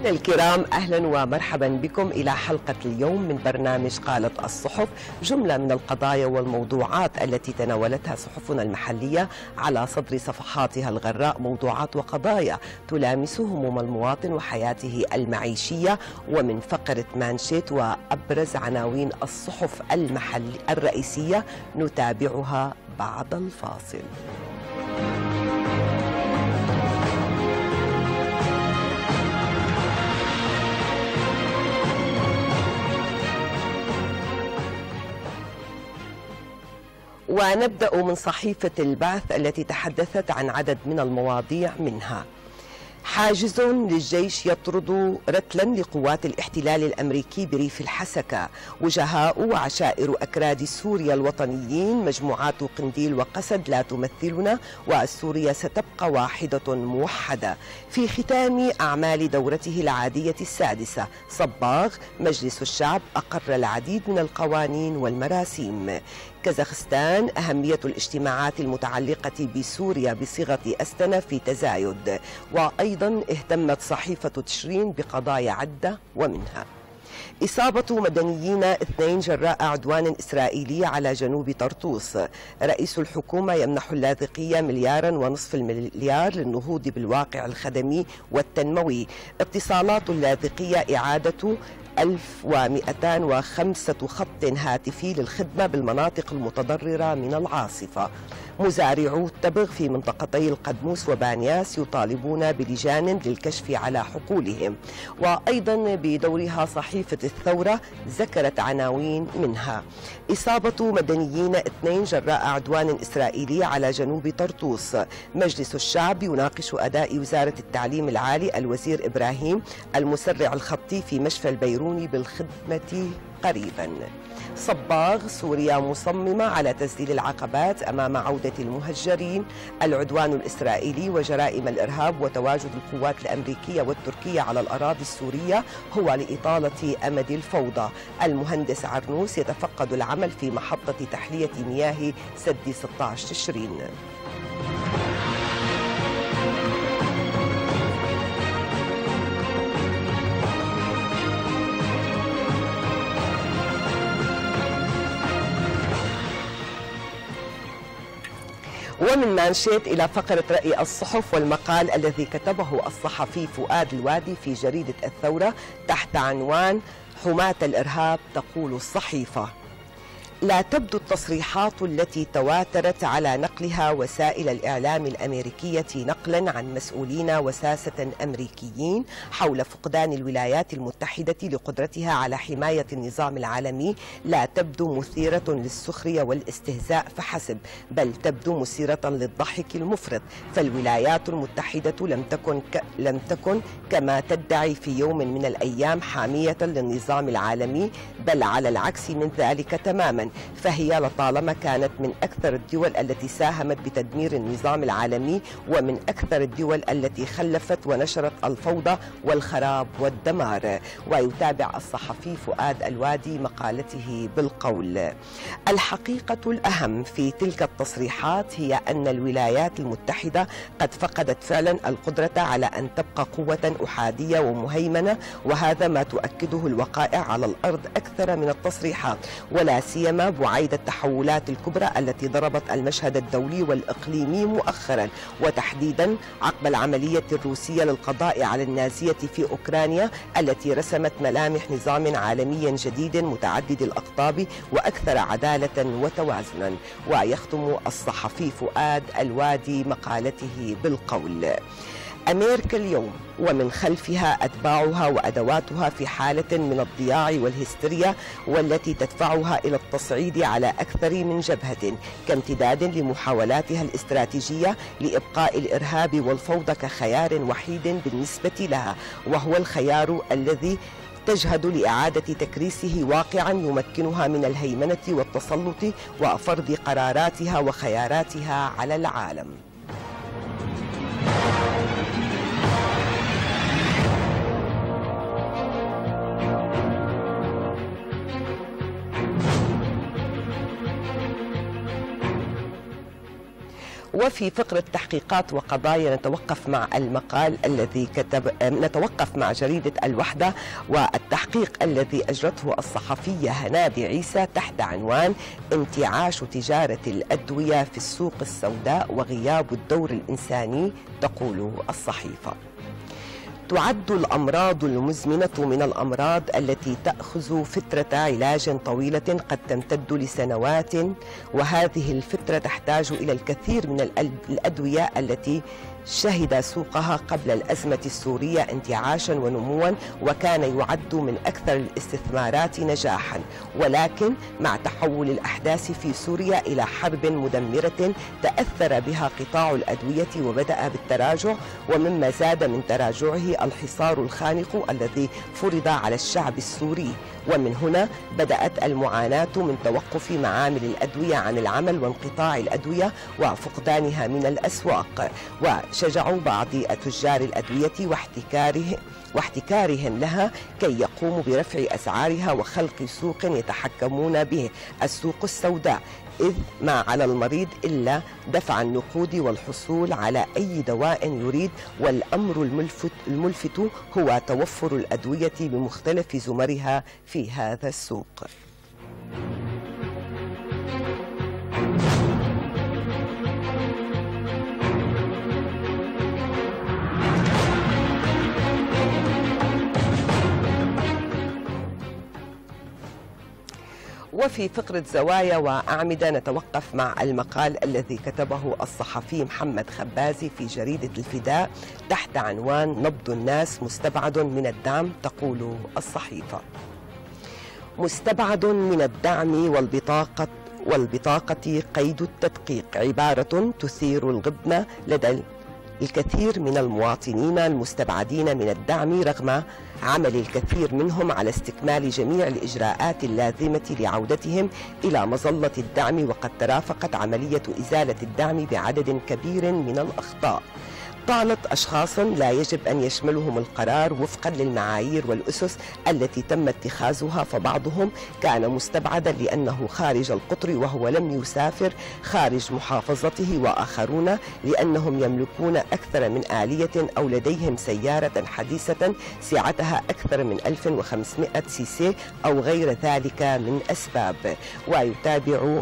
مشاهدينا الكرام، أهلا ومرحبا بكم إلى حلقة اليوم من برنامج قالت الصحف، جملة من القضايا والموضوعات التي تناولتها صحفنا المحلية على صدر صفحاتها الغراء، موضوعات وقضايا تلامس هموم المواطن وحياته المعيشية، ومن فقرة مانشيت وأبرز عناوين الصحف الرئيسية نتابعها بعد الفاصل. ونبدأ من صحيفة البعث التي تحدثت عن عدد من المواضيع، منها حاجز للجيش يطرد رتلا لقوات الاحتلال الأمريكي بريف الحسكة، وجهاء وعشائر أكراد سوريا الوطنيين، مجموعات قنديل وقسد لا تمثلنا، وسوريا ستبقى واحدة موحدة. في ختام أعمال دورته العادية السادسة، صباغ مجلس الشعب أقر العديد من القوانين والمراسيم. كازاخستان أهمية الاجتماعات المتعلقة بسوريا بصيغة أستنا في تزايد. وأيضا اهتمت صحيفة تشرين بقضايا عدة، ومنها إصابة مدنيين 2 جراء عدوان إسرائيلي على جنوب طرطوس. رئيس الحكومة يمنح اللاذقية 1.5 مليار للنهوض بالواقع الخدمي والتنموي. اتصالات اللاذقية إعادة 1205 خط هاتفي للخدمة بالمناطق المتضررة من العاصفة. مزارعو التبغ في منطقتي القدموس وبانياس يطالبون بلجان للكشف على حقولهم. وأيضا بدورها صحيفة الثورة ذكرت عناوين، منها إصابة مدنيين 2 جراء عدوان إسرائيلي على جنوب طرطوس. مجلس الشعب يناقش أداء وزارة التعليم العالي الوزير إبراهيم المسرع الخطي في مشفى البيروني بالخدمة قريبا. صباغ سوريا مصممة على تسديد العقبات أمام عودة المهجرين. العدوان الإسرائيلي وجرائم الإرهاب وتواجد القوات الأمريكية والتركية على الأراضي السورية هو لإطالة أمد الفوضى. المهندس عرنوس يتفقد العمل في محطة تحلية مياه سد 16 تشرين. ومن مانشيت إلى فقرة رأي الصحف والمقال الذي كتبه الصحفي فؤاد الوادي في جريدة الثورة تحت عنوان حماة الإرهاب. تقول الصحيفة: لا تبدو التصريحات التي تواترت على نقلها وسائل الإعلام الأمريكية نقلا عن مسؤولين وساسة أمريكيين حول فقدان الولايات المتحدة لقدرتها على حماية النظام العالمي، لا تبدو مثيرة للسخرية والاستهزاء فحسب، بل تبدو مثيرة للضحك المفرط. فالولايات المتحدة لم تكن كما تدعي في يوم من الأيام حامية للنظام العالمي، بل على العكس من ذلك تماما، فهي لطالما كانت من أكثر الدول التي ساهمت بتدمير النظام العالمي، ومن أكثر الدول التي خلفت ونشرت الفوضى والخراب والدمار. ويتابع الصحفي فؤاد الوادي مقالته بالقول: الحقيقة الأهم في تلك التصريحات هي أن الولايات المتحدة قد فقدت فعلا القدرة على أن تبقى قوة أحادية ومهيمنة، وهذا ما تؤكده الوقائع على الأرض أكثر من التصريحات، ولا سيما بعيد التحولات الكبرى التي ضربت المشهد الدولي والإقليمي مؤخرا، وتحديدا عقب العملية الروسية للقضاء على النازية في أوكرانيا التي رسمت ملامح نظام عالمي جديد متعدد الأقطاب وأكثر عدالة وتوازنا. ويختم الصحفي فؤاد الوادي مقالته بالقول: أمريكا اليوم ومن خلفها أتباعها وأدواتها في حالة من الضياع والهستيريا، والتي تدفعها إلى التصعيد على أكثر من جبهة كامتداد لمحاولاتها الاستراتيجية لإبقاء الإرهاب والفوضى كخيار وحيد بالنسبة لها، وهو الخيار الذي تجهد لإعادة تكريسه واقعا يمكنها من الهيمنة والتسلط وفرض قراراتها وخياراتها على العالم. وفي فقرة تحقيقات وقضايا نتوقف مع جريدة الوحدة والتحقيق الذي أجرته الصحفية هنادي عيسى تحت عنوان انتعاش تجارة الأدوية في السوق السوداء وغياب الدور الإنساني، تقول الصحيفة. تعد الأمراض المزمنة من الأمراض التي تأخذ فترة علاج طويلة قد تمتد لسنوات، وهذه الفترة تحتاج إلى الكثير من الأدوية التي شهد سوقها قبل الأزمة السورية انتعاشا ونموا، وكان يعد من أكثر الاستثمارات نجاحا، ولكن مع تحول الأحداث في سوريا إلى حرب مدمرة تأثر بها قطاع الأدوية وبدأ بالتراجع، ومما زاد من تراجعه الحصار الخانق الذي فرض على الشعب السوري، ومن هنا بدأت المعاناة من توقف معامل الأدوية عن العمل وانقطاع الأدوية وفقدانها من الأسواق. وشجعوا بعض تجار الأدوية واحتكارهم لها كي يقوموا برفع أسعارها وخلق سوق يتحكمون به، السوق السوداء، إذ ما على المريض إلا دفع النقود والحصول على أي دواء يريد، والأمر الملفت هو توفر الأدوية بمختلف زمرها في هذا السوق. وفي فقرة زوايا وأعمدة نتوقف مع المقال الذي كتبه الصحفي محمد خبازي في جريدة الفداء تحت عنوان نبض الناس مستبعد من الدعم، تقول الصحيفة. مستبعد من الدعم والبطاقة قيد التدقيق، عبارة تثير الغبن لدى الكثير من المواطنين المستبعدين من الدعم رغم عمل الكثير منهم على استكمال جميع الإجراءات اللازمة لعودتهم إلى مظلة الدعم، وقد ترافقت عملية إزالة الدعم بعدد كبير من الأخطاء. طالت أشخاص لا يجب أن يشملهم القرار وفقا للمعايير والأسس التي تم اتخاذها، فبعضهم كان مستبعدا لأنه خارج القطر وهو لم يسافر خارج محافظته، وآخرون لأنهم يملكون أكثر من آلية أو لديهم سيارة حديثة سعتها أكثر من 1500 سي أو غير ذلك من أسباب. ويتابع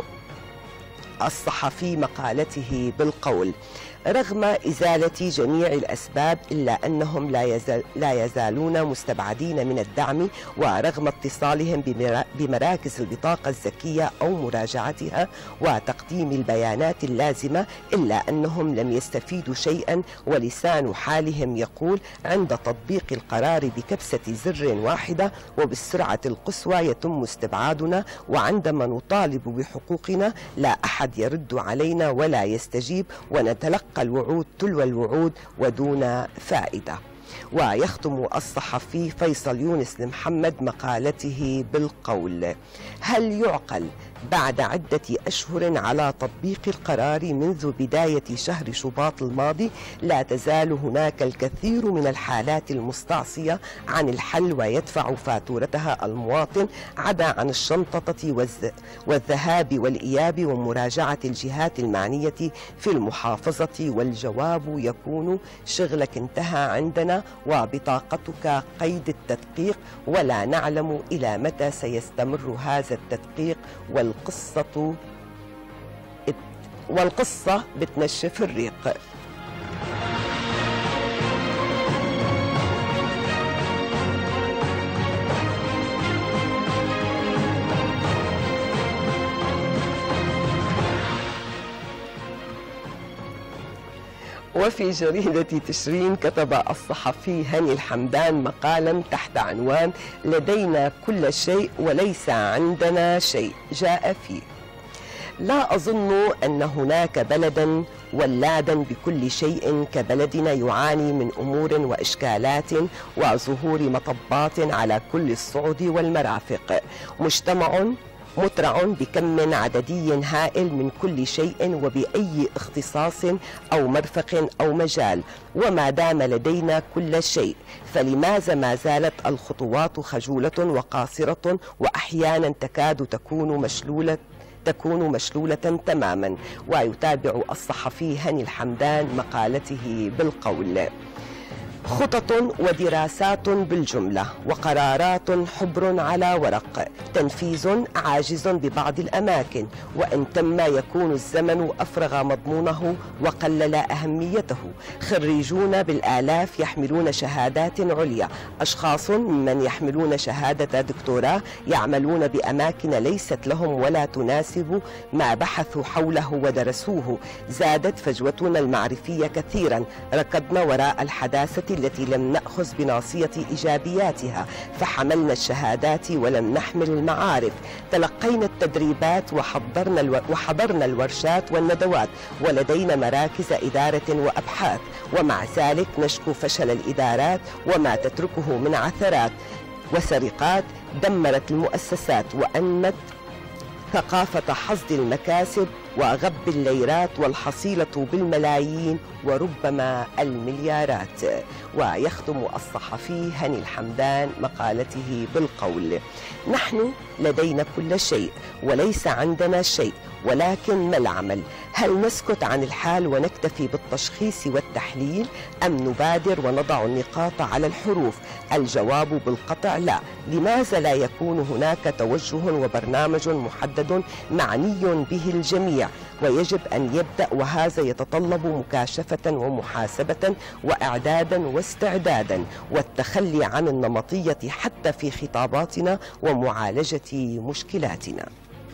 الصحفي مقالته بالقول: رغم إزالة جميع الأسباب إلا أنهم لا يزالون مستبعدين من الدعم، ورغم اتصالهم بمراكز البطاقة الذكية أو مراجعتها وتقديم البيانات اللازمة إلا أنهم لم يستفيدوا شيئا، ولسان حالهم يقول عند تطبيق القرار بكبسة زر واحدة وبالسرعة القصوى يتم استبعادنا، وعندما نطالب بحقوقنا لا أحد يرد علينا ولا يستجيب، ونتلقى الوعود تلو الوعود ودون فائدة. ويختم الصحفي فيصل يونس لمحمد مقالته بالقول: هل يعقل بعد عدة أشهر على تطبيق القرار منذ بداية شهر شباط الماضي لا تزال هناك الكثير من الحالات المستعصية عن الحل ويدفع فاتورتها المواطن عدا عن الشنطة والذهاب والإياب ومراجعة الجهات المعنية في المحافظة، والجواب يكون شغلك انتهى عندنا وبطاقتك قيد التدقيق، ولا نعلم إلى متى سيستمر هذا التدقيق، والقصة بتنشف الريق. وفي جريدة تشرين كتب الصحفي هاني الحمدان مقالا تحت عنوان لدينا كل شيء وليس عندنا شيء، جاء فيه: لا أظن أن هناك بلدا ولادا بكل شيء كبلدنا يعاني من أمور وإشكالات وظهور مطبات على كل الصعد والمرافق، مجتمع مترع بكم عددي هائل من كل شيء وبأي اختصاص أو مرفق أو مجال، وما دام لدينا كل شيء فلماذا ما زالت الخطوات خجولة وقاصرة وأحيانا تكاد تكون تكون مشلولة تماما. ويتابع الصحفي هاني الحمدان مقالته بالقول: خطط ودراسات بالجملة وقرارات حبر على ورق، تنفيذ عاجز ببعض الأماكن، وإن تم يكون الزمن أفرغ مضمونه وقلل أهميته. خريجون بالآلاف يحملون شهادات عليا، أشخاص ممن يحملون شهادة دكتوراه يعملون بأماكن ليست لهم ولا تناسب ما بحثوا حوله ودرسوه. زادت فجوتنا المعرفية كثيرا، ركضنا وراء الحداثة التي لم نأخذ بناصية إيجابياتها، فحملنا الشهادات ولم نحمل المعارف. تلقينا التدريبات وحضرنا الورشات والندوات، ولدينا مراكز إدارة وأبحاث، ومع ذلك نشكو فشل الإدارات وما تتركه من عثرات وسرقات دمرت المؤسسات وأنت ثقافة حصد المكاسب وغب الليرات، والحصيلة بالملايين وربما المليارات. ويختم الصحفي هاني الحمدان مقالته بالقول: نحن لدينا كل شيء وليس عندنا شيء، ولكن ما العمل؟ هل نسكت عن الحال ونكتفي بالتشخيص والتحليل، أم نبادر ونضع النقاط على الحروف؟ الجواب بالقطع لا. لماذا لا يكون هناك توجه وبرنامج محدد معني به الجميع؟ ويجب أن يبدأ، وهذا يتطلب مكاشفة ومحاسبة وإعدادا واستعدادا والتخلي عن النمطية حتى في خطاباتنا ومعالجة مشكلاتنا.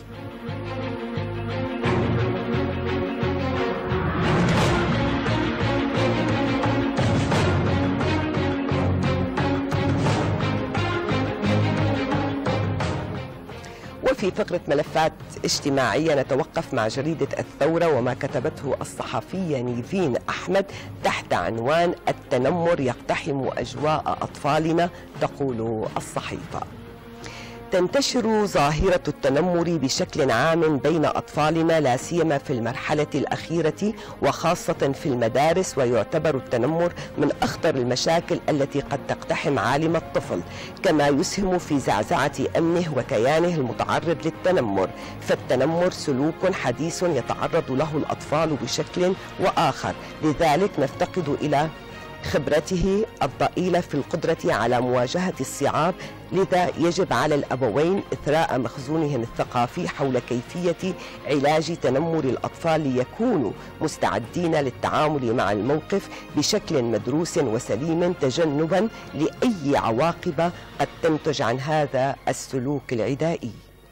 وفي فقرة ملفات اجتماعية نتوقف مع جريدة الثورة وما كتبته الصحفية نيفين أحمد تحت عنوان: التنمر يقتحم أجواء أطفالنا. تقول الصحيفة: تنتشر ظاهرة التنمر بشكل عام بين أطفالنا، لا سيما في المرحلة الأخيرة وخاصة في المدارس، ويعتبر التنمر من أخطر المشاكل التي قد تقتحم عالم الطفل، كما يسهم في زعزعة أمنه وكيانه المتعرض للتنمر. فالتنمر سلوك حديث يتعرض له الأطفال بشكل وآخر، لذلك نفتقد إلى خبرته الضئيلة في القدرة على مواجهة الصعاب. لذا يجب على الأبوين إثراء مخزونهم الثقافي حول كيفية علاج تنمر الأطفال ليكونوا مستعدين للتعامل مع الموقف بشكل مدروس وسليم، تجنبا لأي عواقب قد تنتج عن هذا السلوك العدائي.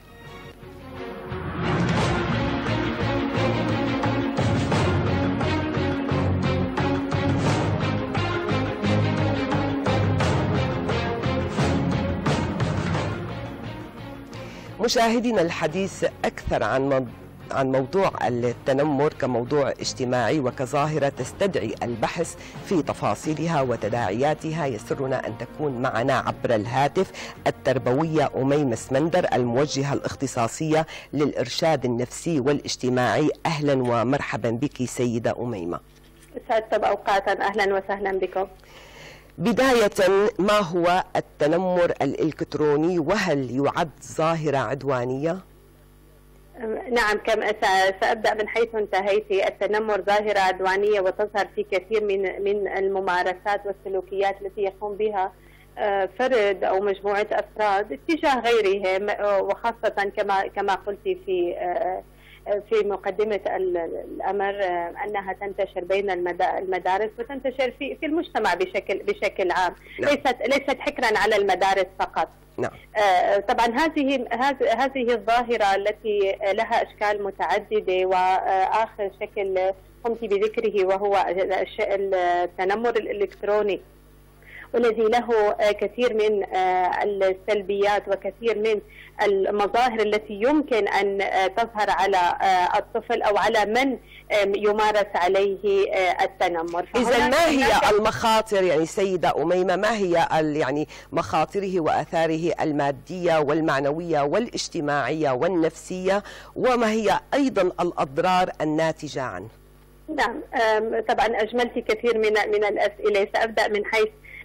مشاهدينا، الحديث أكثر عن موضوع التنمر كموضوع اجتماعي وكظاهرة تستدعي البحث في تفاصيلها وتداعياتها، يسرنا أن تكون معنا عبر الهاتف التربوية أميمة سمندر، الموجهة الاختصاصية للإرشاد النفسي والاجتماعي. أهلا ومرحبا بك سيدة أميمة. سعدت بأوقاتا، أهلا وسهلا بكم. بداية، ما هو التنمر الإلكتروني، وهل يعد ظاهرة عدوانية؟ نعم، سأبدأ من حيث انتهيت. التنمر ظاهرة عدوانية وتظهر في كثير من الممارسات والسلوكيات التي يقوم بها فرد أو مجموعة أفراد اتجاه غيرهم، وخاصة كما قلت في مقدمة الأمر أنها تنتشر بين المدارس وتنتشر في المجتمع بشكل عام. نعم. ليست حكرا على المدارس فقط. نعم. طبعا هذه الظاهرة التي لها أشكال متعددة، وآخر شكل قمت بذكره وهو التنمر الإلكتروني، والذي له كثير من السلبيات وكثير من المظاهر التي يمكن أن تظهر على الطفل أو على من يمارس عليه التنمر. إذا ما هي المخاطر يعني سيدة أميمة، ما هي يعني مخاطره وآثاره المادية والمعنوية والاجتماعية والنفسية، وما هي أيضا الأضرار الناتجة عنه؟ نعم، طبعا أجملت كثير من الأسئلة. سأبدأ من حيث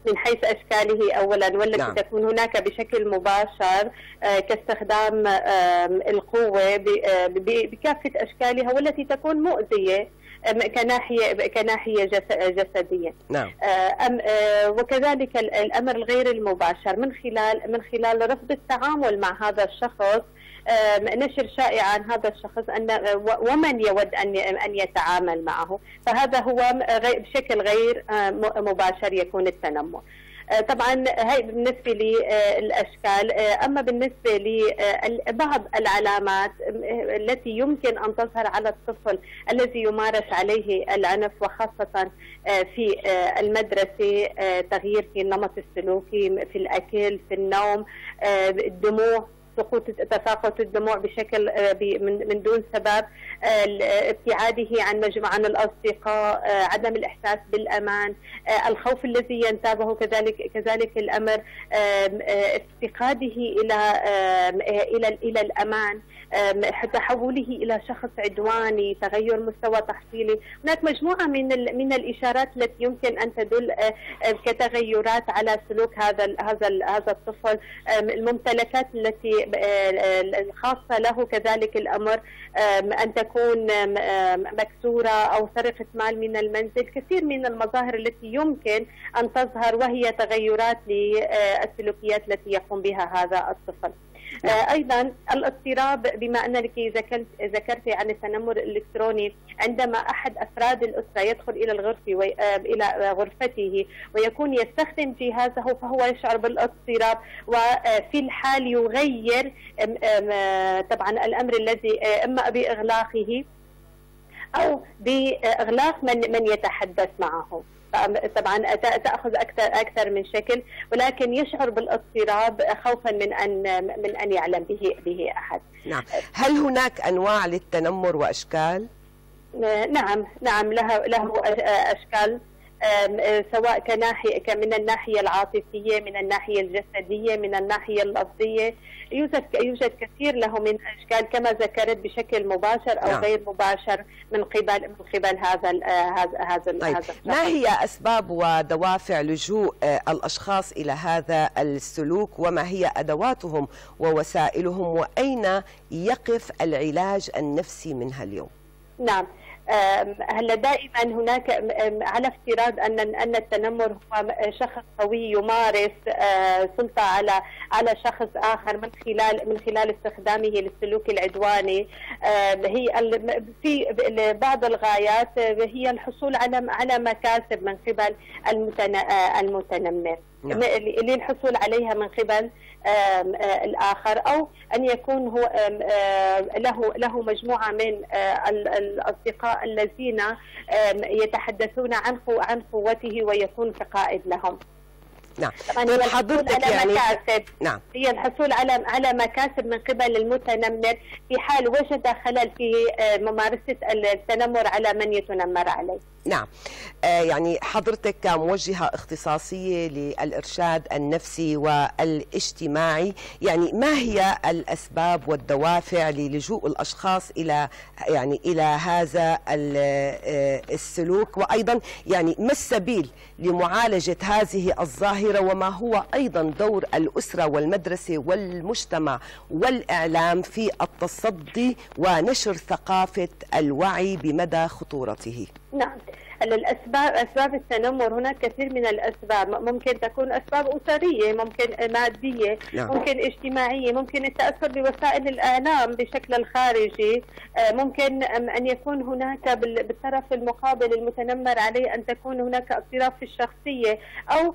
من حيث أشكاله أولا، والتي تكون هناك بشكل مباشر كاستخدام القوة بكافة أشكالها، والتي تكون مؤذية كناحية جسدية. نعم. وكذلك الأمر الغير المباشر من خلال رفض التعامل مع هذا الشخص، نشر شائعة عن هذا الشخص ومن يود أن يتعامل معه، فهذا هو بشكل غير مباشر يكون التنمر. طبعا هي بالنسبة للأشكال. أما بالنسبة لبعض العلامات التي يمكن أن تظهر على الطفل الذي يمارس عليه العنف، وخاصة في المدرسة، تغيير في النمط السلوكي، في الأكل، في النوم، الدموع، تساقط الدموع بشكل من دون سبب، ابتعاده عن الأصدقاء، عدم الإحساس بالأمان، الخوف الذي ينتابه كذلك الأمر، افتقاده إلى الأمان، تحوله إلى شخص عدواني، تغير مستوى تحصيلي. هناك مجموعة من الإشارات التي يمكن أن تدل كتغيرات على سلوك هذا الطفل. الممتلكات التي الخاصة له كذلك الأمر أن تكون مكسورة أو سرقة مال من المنزل، كثير من المظاهر التي يمكن أن تظهر، وهي تغيرات للسلوكيات التي يقوم بها هذا الطفل. أيضا الاضطراب، بما أنك ذكرت عن التنمر الإلكتروني، عندما أحد أفراد الأسرة يدخل إلى غرفته ويكون يستخدم جهازه، فهو يشعر بالاضطراب، وفي الحال يغير طبعا الأمر الذي إما بإغلاقه أو بإغلاق من يتحدث معه. طبعا تأخذ أكثر من شكل، ولكن يشعر بالاضطراب خوفا من أن يعلم به أحد. نعم. هل هناك أنواع للتنمر وأشكال؟ نعم له أشكال، سواء من الناحية العاطفية، من الناحية الجسدية، من الناحية اللفظية. يوجد كثير له من أشكال، كما ذكرت، بشكل مباشر أو غير مباشر من قبل هذا طيب. ما هي أسباب ودوافع لجوء الأشخاص إلى هذا السلوك، وما هي أدواتهم ووسائلهم، وأين يقف العلاج النفسي منها اليوم؟ نعم. هلا دائما هناك، على افتراض ان التنمر هو شخص قوي يمارس سلطه على شخص اخر من خلال استخدامه للسلوك العدواني، هي في بعض الغايات هي الحصول على مكاسب من قبل المتنمر، للحصول عليها من قبل الآخر، أو أن يكون هو له مجموعة من الأصدقاء الذين يتحدثون عن قوته ويكون كقائد لهم. نعم. طبعا حضرتك يعني نعم، هي الحصول على مكاسب من قبل المتنمر في حال وجد خلل في ممارسة التنمر على من يتنمر عليه. نعم. يعني حضرتك كموجهة اختصاصية للإرشاد النفسي والاجتماعي، يعني ما هي الأسباب والدوافع للجوء الأشخاص إلى هذا السلوك، وأيضا يعني ما السبيل لمعالجة هذه الظاهرة، وما هو أيضا دور الأسرة والمدرسة والمجتمع والإعلام في التصدي ونشر ثقافة الوعي بمدى خطورته؟ نعم. أسباب التنمر هناك كثير من الأسباب، ممكن تكون أسباب أسرية، ممكن مادية، ممكن اجتماعية، ممكن التأثر بوسائل الإعلام بشكل الخارجي، ممكن أن يكون هناك بالطرف المقابل المتنمر عليه أن تكون هناك اضطراب في الشخصية، أو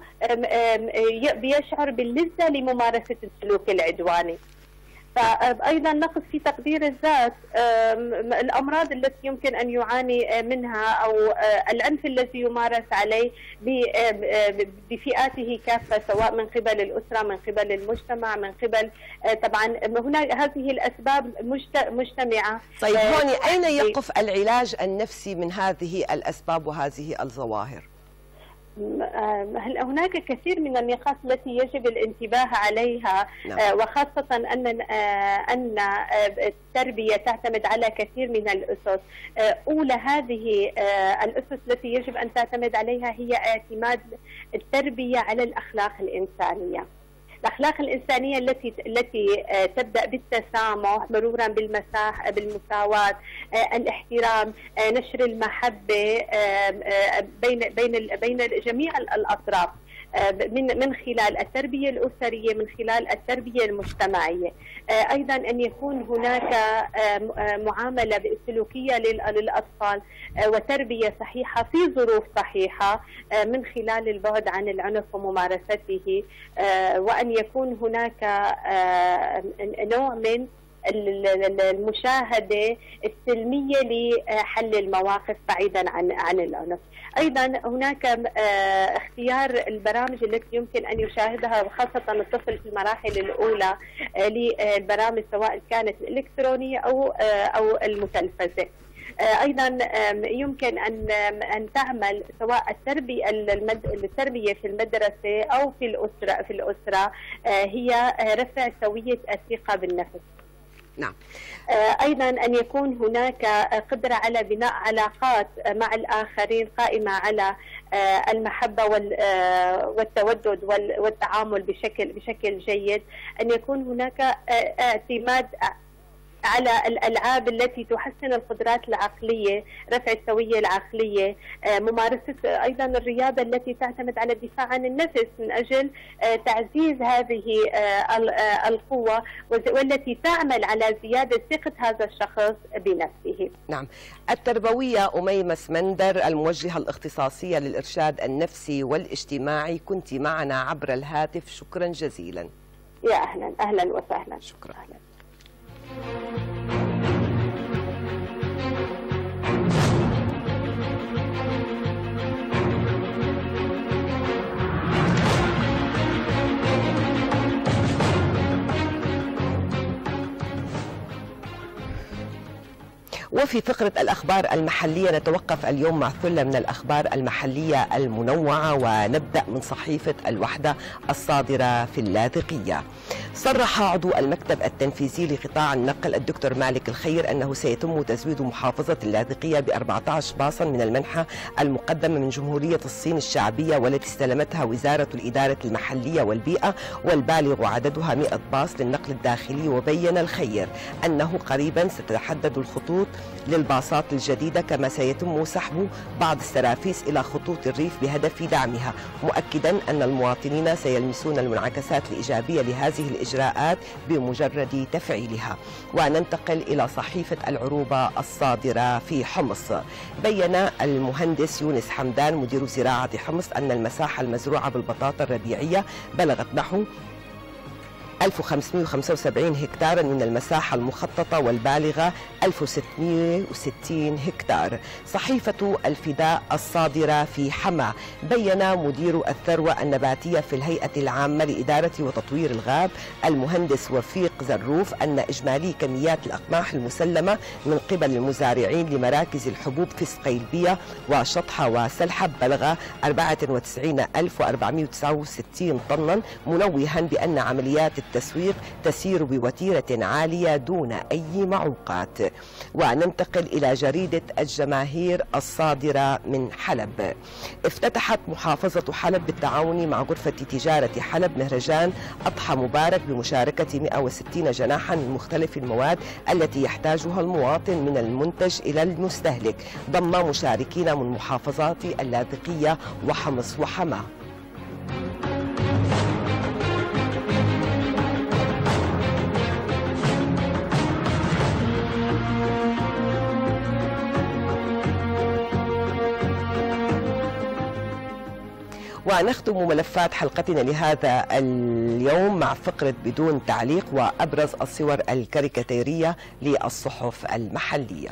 بيشعر باللذة لممارسة السلوك العدواني. فأيضا نقص في تقدير الذات، الأمراض التي يمكن أن يعاني منها، أو العنف الذي يمارس عليه بفئاته كافة، سواء من قبل الأسرة، من قبل المجتمع، من قبل طبعا هناك هذه الأسباب مجتمعة. طيب هون أين يقف العلاج النفسي من هذه الأسباب وهذه الظواهر؟ هل هناك كثير من النقاط التي يجب الانتباه عليها، وخاصة أن التربية تعتمد على كثير من الأسس. أولى هذه الأسس التي يجب أن تعتمد عليها هي اعتماد التربية على الأخلاق الإنسانية. الأخلاق الإنسانية التي تبدأ بالتسامح مرورا بالمساواة، الاحترام، نشر المحبة بين جميع الأطراف من خلال التربية الأسرية، من خلال التربية المجتمعية. أيضا أن يكون هناك معاملة سلوكية للأطفال وتربية صحيحة في ظروف صحيحة من خلال البعد عن العنف وممارسته، وأن يكون هناك نوع من المشاهدة السلمية لحل المواقف بعيدا عن العنف. أيضا هناك اختيار البرامج التي يمكن أن يشاهدها خاصة الطفل في المراحل الأولى للبرامج سواء كانت الإلكترونية أو المتلفزة. أيضا يمكن أن تعمل سواء التربية في المدرسة أو في الأسرة هي رفع سوية الثقة بالنفس. نعم. أيضا أن يكون هناك قدرة على بناء علاقات مع الآخرين قائمة على المحبة والتودد والتعامل بشكل جيد. أن يكون هناك اعتماد على الألعاب التي تحسن القدرات العقلية، رفع السوية العقلية، ممارسة أيضا الرياضة التي تعتمد على الدفاع عن النفس من أجل تعزيز هذه القوة، والتي تعمل على زيادة ثقة هذا الشخص بنفسه. نعم. التربوية أميمة سمندر، الموجهة الاختصاصية للإرشاد النفسي والاجتماعي، كنت معنا عبر الهاتف، شكرا جزيلا. يا أهلا وسهلا. شكرا. أهلا. وفي فقرة الأخبار المحلية نتوقف اليوم مع ثلة من الأخبار المحلية المنوعة، ونبدأ من صحيفة الوحدة الصادرة في اللاذقية. صرح عضو المكتب التنفيذي لقطاع النقل الدكتور مالك الخير أنه سيتم تزويد محافظة اللاذقية ب14 باصا من المنحة المقدمة من جمهورية الصين الشعبية والتي استلمتها وزارة الإدارة المحلية والبيئة، والبالغ عددها 100 باص للنقل الداخلي. وبين الخير أنه قريبا ستتحدد الخطوط للباصات الجديدة، كما سيتم سحب بعض السرافيس إلى خطوط الريف بهدف دعمها، مؤكدا أن المواطنين سيلمسون المنعكسات الإيجابية لهذه الإجراءات بمجرد تفعيلها. وننتقل إلى صحيفة العروبة الصادرة في حمص. بين المهندس يونس حمدان مدير زراعة حمص أن المساحة المزروعة بالبطاطا الربيعية بلغت نحو 1575 هكتارا من المساحة المخططة، والبالغة 1660 هكتار. صحيفة الفداء الصادرة في حما. بين مدير الثروة النباتية في الهيئة العامة لإدارة وتطوير الغاب المهندس وفيق زروف أن إجمالي كميات الأقماح المسلمة من قبل المزارعين لمراكز الحبوب في سقيلبية وشطحة وسلحب بلغ 94469 طنا، منوها بأن عمليات التسويق تسير بوتيرة عالية دون أي معوقات. وننتقل إلى جريدة الجماهير الصادرة من حلب. افتتحت محافظة حلب بالتعاون مع غرفة تجارة حلب مهرجان أضحى مبارك بمشاركة 160 جناحا من مختلف المواد التي يحتاجها المواطن من المنتج إلى المستهلك، ضم مشاركين من محافظات اللاذقية وحمص وحما. ونختم ملفات حلقتنا لهذا اليوم مع فقرة بدون تعليق وأبرز الصور الكاريكاتيرية للصحف المحلية.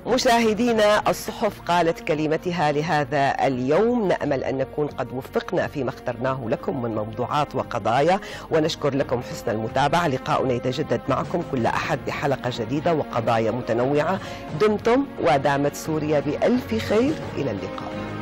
مشاهدينا، الصحف قالت كلمتها لهذا اليوم. نأمل أن نكون قد وفقنا فيما اخترناه لكم من موضوعات وقضايا، ونشكر لكم حسن المتابعة. لقاؤنا يتجدد معكم كل أحد بحلقة جديدة وقضايا متنوعة. دمتم ودامت سوريا بألف خير. إلى اللقاء.